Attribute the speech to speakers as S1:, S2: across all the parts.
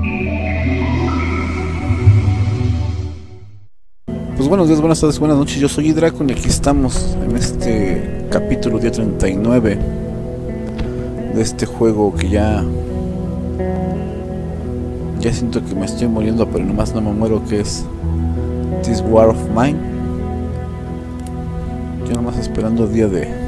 S1: Pues buenos días, buenas tardes, buenas noches, yo soy Draco y aquí estamos en este capítulo día 39 de este juego que ya siento que me estoy muriendo, pero nomás no me muero, que es This War of Mine. Yo nomás esperando día de...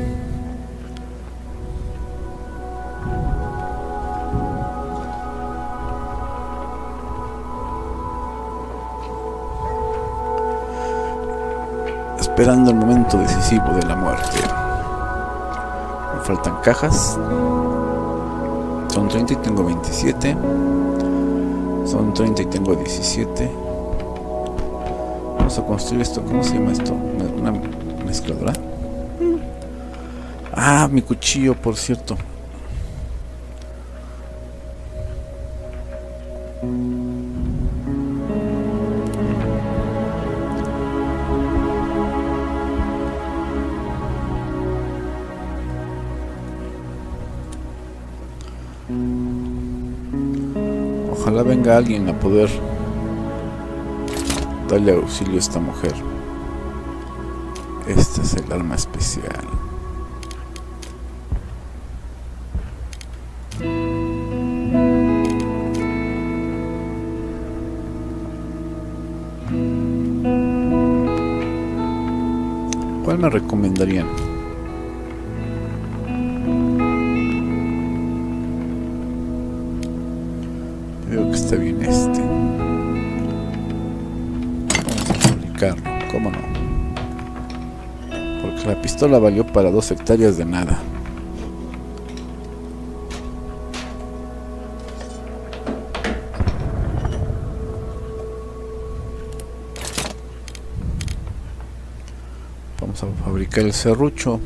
S1: esperando el momento decisivo de la muerte. Me faltan cajas. Son 30 y tengo 27. Son 30 y tengo 17. Vamos a construir esto. ¿Cómo se llama esto? ¿Una mezcladora? Ah, mi cuchillo, por cierto. Ojalá venga alguien a poder darle auxilio a esta mujer. Este es el arma especial. ¿Cuál me recomendarían? Creo que está bien este. Vamos a fabricarlo, ¿cómo no? Porque la pistola valió para 2 hectáreas de nada. Vamos a fabricar el serrucho.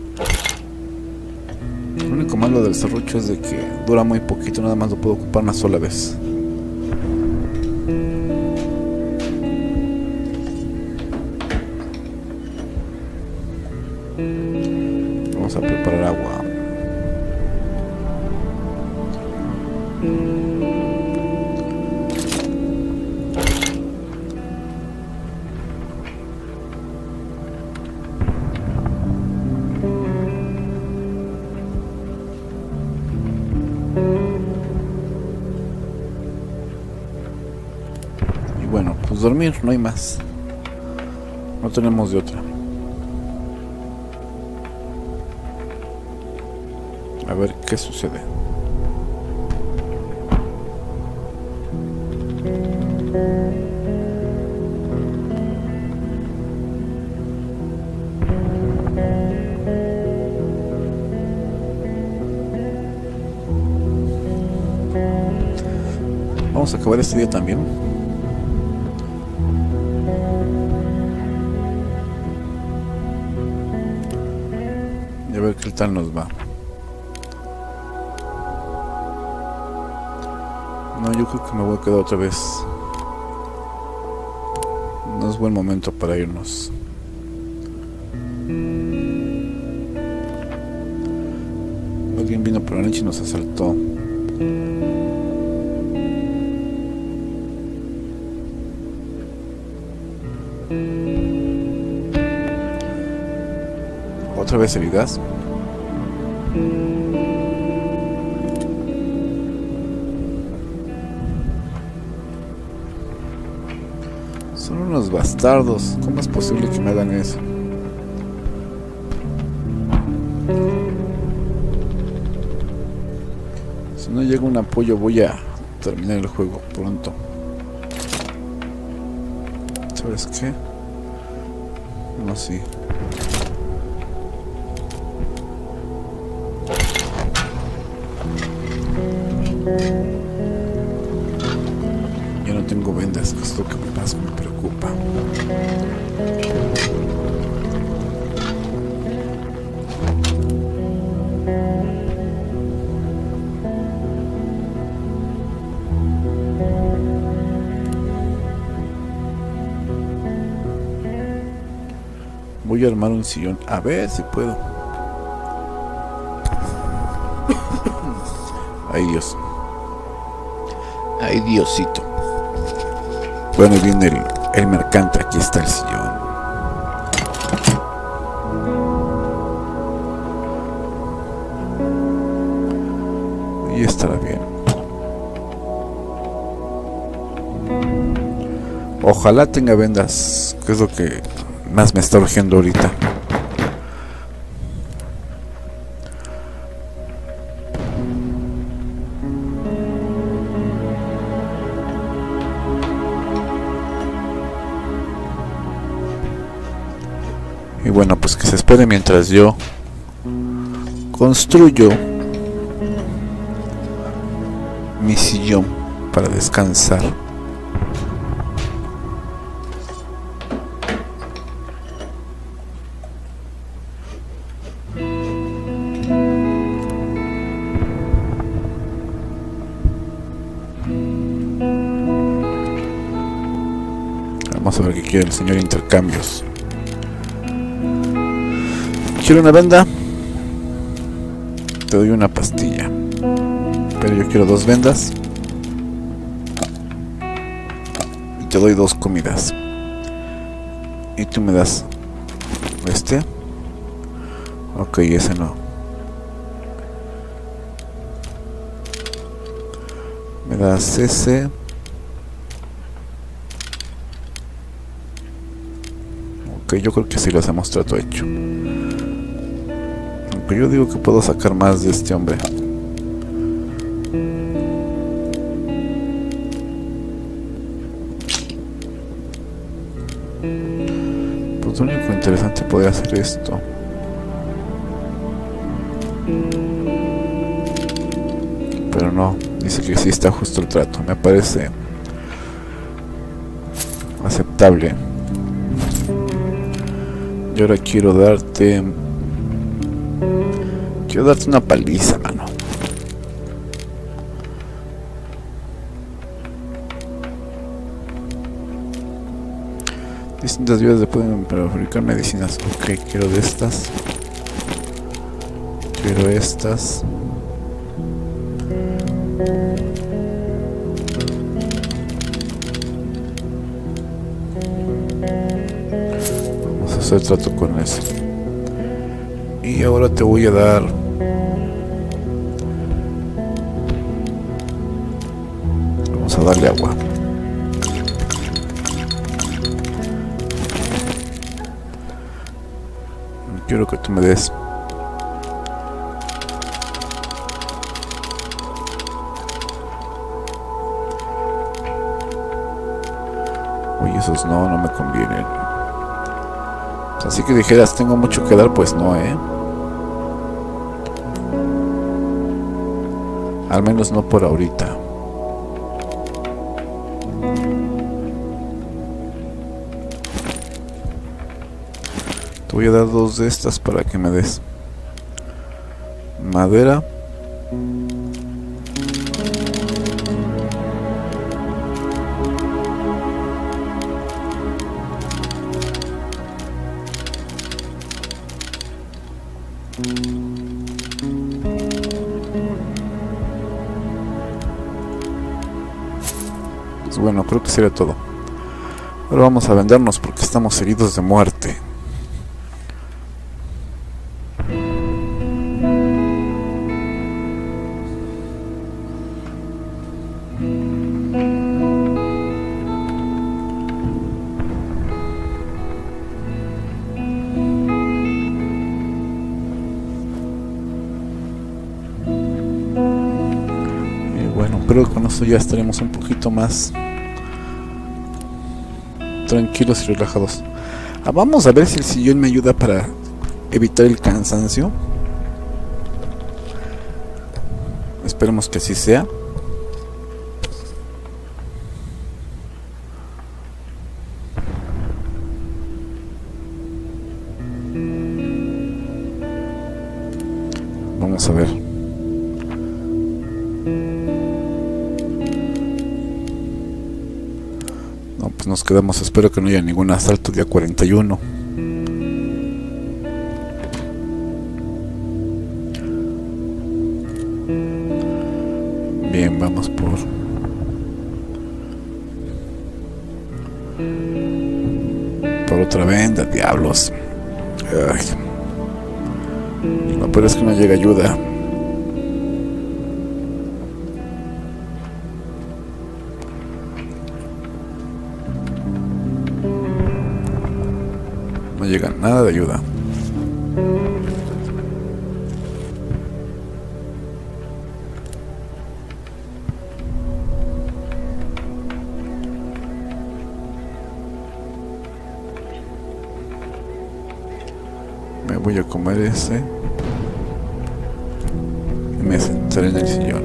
S1: Lo único malo del serrucho es de que dura muy poquito, nada más lo puedo ocupar una sola vez. Vamos a preparar agua. Bueno, pues dormir, no hay más. No tenemos de otra. A ver qué sucede. Vamos a acabar este día también. Y a ver qué tal nos va. No, yo creo que me voy a quedar otra vez. No es buen momento para irnos. Alguien vino por la noche y nos asaltó. Otra vez el gas. Son unos bastardos. ¿Cómo es posible que me hagan eso? Si no llega un apoyo voy a terminar el juego pronto. ¿Sabes qué? No, sí. Ya no tengo vendas, que es lo que más me preocupa. Voy a armar un sillón, a ver si puedo. Ay, Dios. Ay, Diosito. Bueno, y viene el mercante. Aquí está el sillón. Y estará bien. Ojalá tenga vendas, que es lo que más me está urgiendo ahorita. Y bueno, pues que se espere mientras yo construyo mi sillón para descansar. Vamos a ver qué quiere el señor intercambios. ¿Quiero una venda? Te doy una pastilla. Pero yo quiero 2 vendas. Y te doy 2 comidas. Y tú me das este. Ok, ese no. Me das ese. Ok, yo creo que sí lo hacemos trato hecho. Aunque yo digo que puedo sacar más de este hombre. Pues lo único interesante podría ser esto. Pero no, dice que sí está justo el trato. Me parece aceptable. Y ahora quiero darte una paliza, mano. Distintas vías pueden fabricar medicinas. Ok, quiero de estas. Quiero estas. Vamos a hacer trato con eso. Y ahora te voy a dar vamos a darle agua. Quiero que tú me des oye, esos no me convienen. Así que dijeras, tengo mucho que dar, pues no, al menos no por ahorita. Te voy a dar 2 de estas para que me des madera. Pues bueno, creo que sería todo. Ahora vamos a vendernos porque estamos heridos de muerte. Creo que con esto ya estaremos un poquito más tranquilos y relajados. Vamos a ver si el sillón me ayuda para evitar el cansancio. Esperemos que así sea. Vamos a ver. No, pues nos quedamos. Espero que no haya ningún asalto día 41. Bien, vamos por Otra venda, diablos. Ay. Lo peor es que no llega ayuda. No llega nada de ayuda. Me voy a comer ese y me sentaré en el sillón.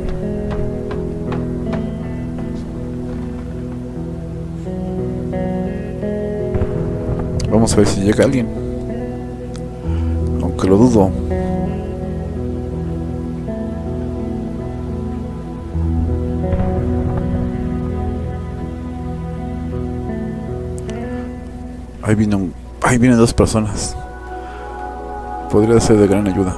S1: Vamos a ver si llega alguien, aunque lo dudo. Ahí vienen dos personas. Podría ser de gran ayuda.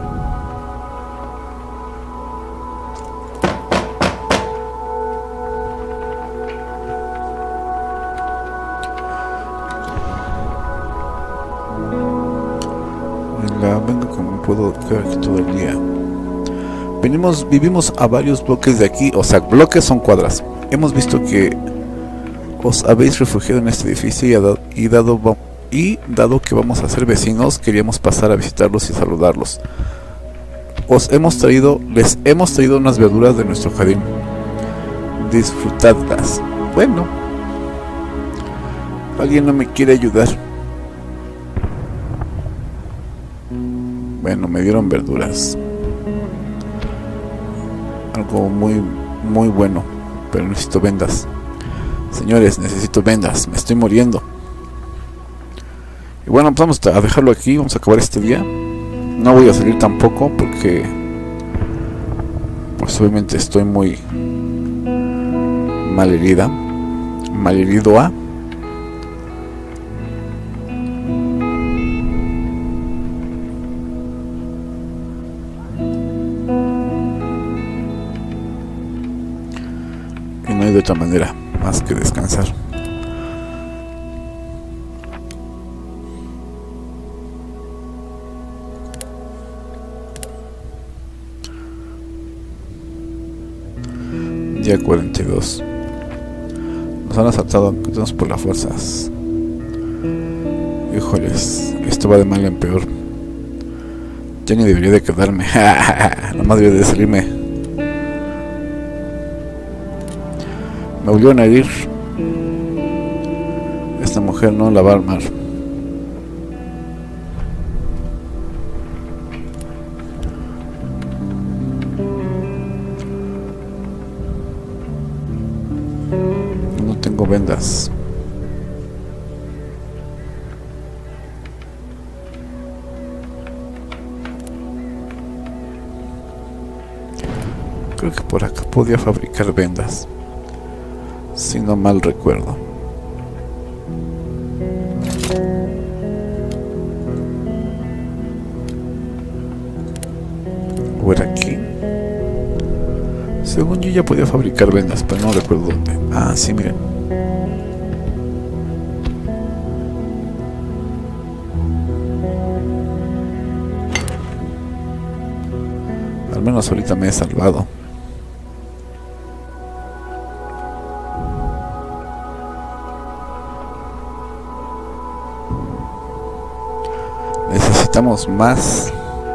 S1: Vengo como puedo quedar aquí todo el día. Vivimos a varios bloques de aquí. O sea, bloques son cuadras. Hemos visto que os habéis refugiado en este edificio y dado que vamos a ser vecinos, queríamos pasar a visitarlos y saludarlos. Les hemos traído unas verduras de nuestro jardín. Disfrutadlas. Bueno, ¿alguien no me quiere ayudar? Bueno, me dieron verduras. Algo muy, muy bueno. Pero necesito vendas. Señores, necesito vendas. Me estoy muriendo. Y bueno, pues vamos a dejarlo aquí. Vamos a acabar este día. No voy a salir tampoco porque pues obviamente estoy muy malherido a. Y no hay de otra manera más que descansar. Día 42. Nos han asaltado por las fuerzas. Híjoles, esto va de mal en peor. Ya ni debería de quedarme. Nomás debería de salirme. Me volvieron a herir. Esta mujer no la va a armar. No tengo vendas. Creo que por acá podía fabricar vendas, si no mal recuerdo. ¿O era aquí? Según yo ya podía fabricar vendas, pero no recuerdo dónde. Ah, sí, miren. Al menos ahorita me he salvado. Necesitamos más.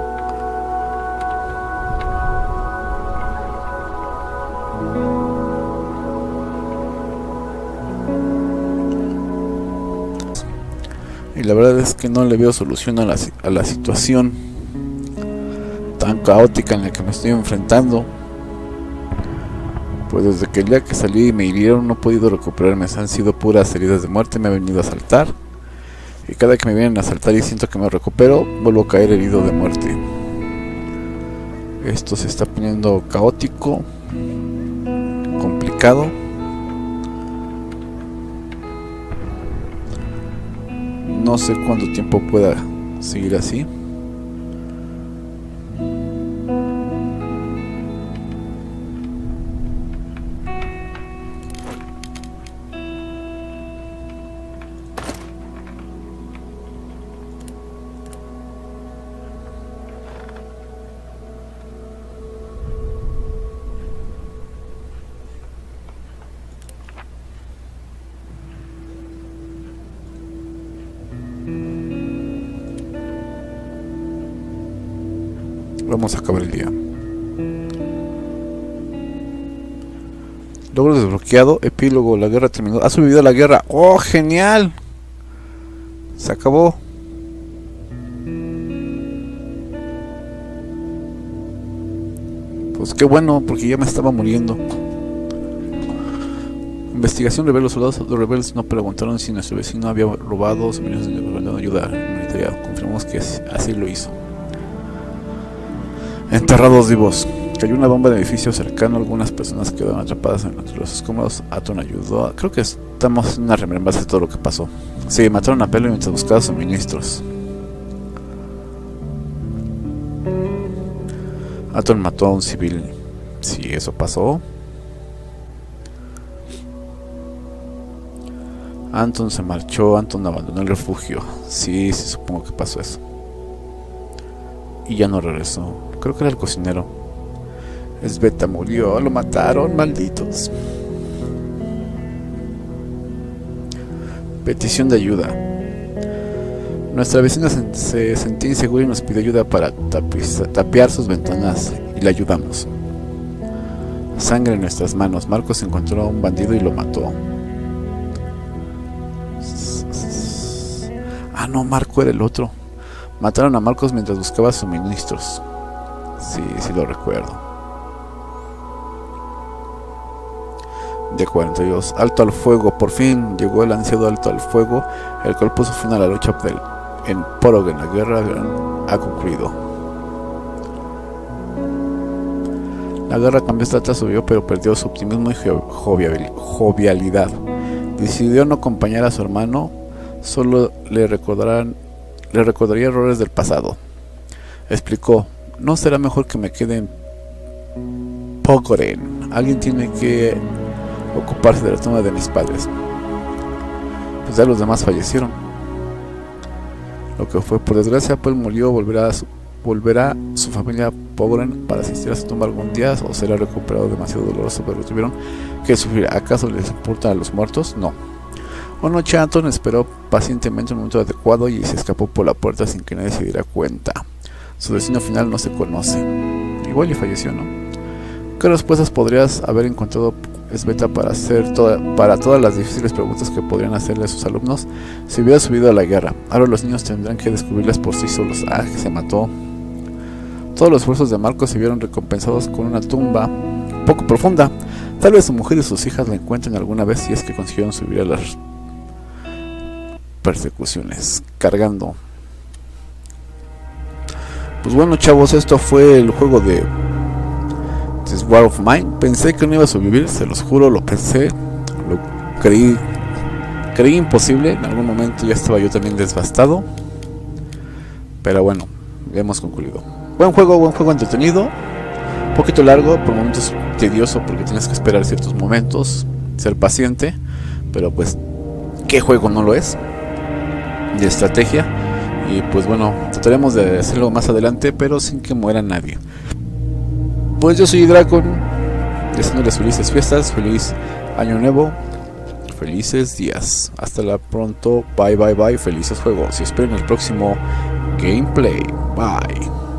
S1: Y la verdad es que no le veo solución a la situación tan caótica en la que me estoy enfrentando. Pues desde que el día que salí y me hirieron no he podido recuperarme. Han sido puras heridas de muerte. Me han venido a asaltar. Y cada que me vienen a asaltar y siento que me recupero, vuelvo a caer herido de muerte. Esto se está poniendo caótico, complicado. No sé cuánto tiempo pueda seguir así. Vamos a acabar el día. Logro desbloqueado. Epílogo. La guerra terminó. Ha sobrevivido la guerra. ¡Oh, genial! Se acabó. Pues qué bueno, porque ya me estaba muriendo. Investigación revela: los soldados de rebeldes no preguntaron si nuestro vecino había robado suministros de ayuda humanitaria. Confirmamos que así lo hizo. Enterrados vivos. Cayó una bomba en el edificio cercano. Algunas personas quedaron atrapadas en los escombros. Aton ayudó. Creo que estamos en una remembranza de todo lo que pasó. Sí, mataron a Pelo mientras buscaba suministros. Aton mató a un civil. Sí, eso pasó. Anton se marchó. Anton abandonó el refugio. Sí, supongo que pasó eso. Y ya no regresó. Creo que era el cocinero. Sveta murió. Lo mataron, malditos. Petición de ayuda. Nuestra vecina se sentía insegura y nos pidió ayuda para tapiar sus ventanas, y la ayudamos. Sangre en nuestras manos. Marcos encontró a un bandido y lo mató. Ah, no, Marco era el otro. Mataron a Marcos mientras buscaba suministros. Sí, sí lo recuerdo. De 42. Alto al fuego. Por fin llegó el ansiado alto al fuego, el cual puso fin a la lucha en Porogen. La guerra ha concluido. La guerra cambió estrategia, subió, pero perdió su optimismo y jovialidad. Decidió no acompañar a su hermano. Solo le recordaría errores del pasado. Explicó: no será mejor que me quede en Porogen. Alguien tiene que ocuparse de la tumba de mis padres. Pues ya los demás fallecieron. Lo que fue por desgracia, pues murió. Volverá su familia a Porogen para asistir a su tumba algún día, o será recuperado demasiado doloroso, pero tuvieron que sufrir. ¿Acaso les importa a los muertos? No. Una noche Anton esperó pacientemente un momento adecuado y se escapó por la puerta sin que nadie se diera cuenta. Su destino final no se conoce. Igual y falleció, ¿no? ¿Qué respuestas podrías haber encontrado Sveta para todas las difíciles preguntas que podrían hacerle a sus alumnos si hubiera subido a la guerra? Ahora los niños tendrán que descubrirlas por sí solos. Ah, que se mató. Todos los esfuerzos de Marcos se vieron recompensados con una tumba poco profunda. Tal vez su mujer y sus hijas la encuentren alguna vez, si es que consiguieron subir a las persecuciones cargando. Pues bueno, chavos, esto fue el juego de This War of Mine. Pensé que no iba a sobrevivir, se los juro, lo pensé, lo creí imposible. En algún momento ya estaba yo también desgastado, pero bueno, ya hemos concluido. Buen juego entretenido, un poquito largo, por momentos tedioso porque tienes que esperar ciertos momentos, ser paciente, pero pues ¿qué juego no lo es? De estrategia. Y pues bueno, trataremos de hacerlo más adelante, pero sin que muera nadie. Pues yo soy Dracon, deseándoles felices fiestas, feliz año nuevo, felices días. Hasta la pronto, bye, felices juegos y esperen el próximo gameplay. Bye.